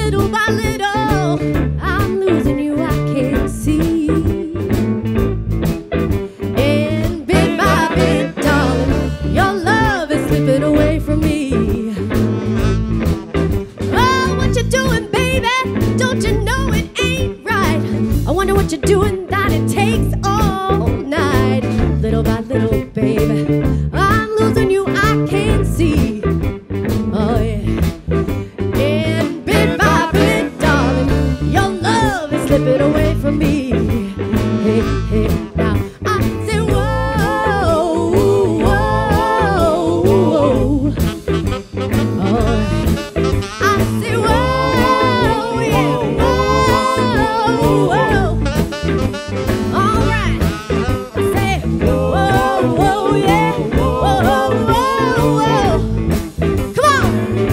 little by little, I'm losing you, I can't see. And bit by bit, darling, your love is slipping away from me. Oh, what you doing, baby? Don't you know it ain't right? I wonder what you're doing, that it takes all night. Little by little, baby, I'm losing you, I can't see. Oh yeah. And bit by bit, darling, your love is slipping away from me. Hey, hey, now I say whoa, whoa, whoa. Oh, I say whoa, yeah, whoa, whoa. All right, I say whoa, whoa, yeah, whoa, whoa, whoa. Come on.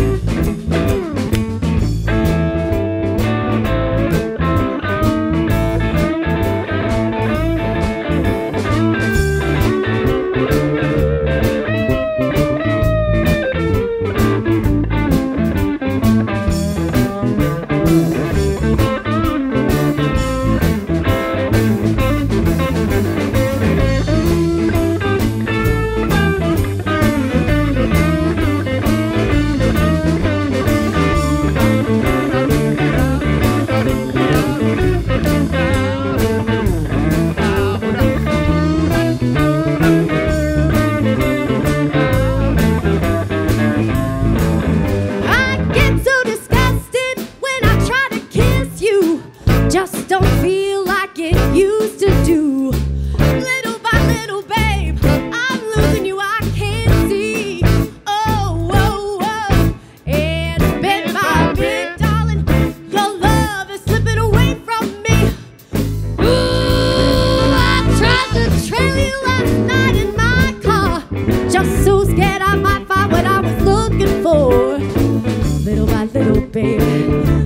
I get so disgusted when I try to kiss you. Just don't feel like it used to do. Little by little, babe, I'm losing you, I can't see. Oh, whoa, whoa. And bit by bit, darling, your love is slipping away from me. Ooh, I tried to trail you last night in my car, just so scared I might find what I was looking for. Little by little, baby,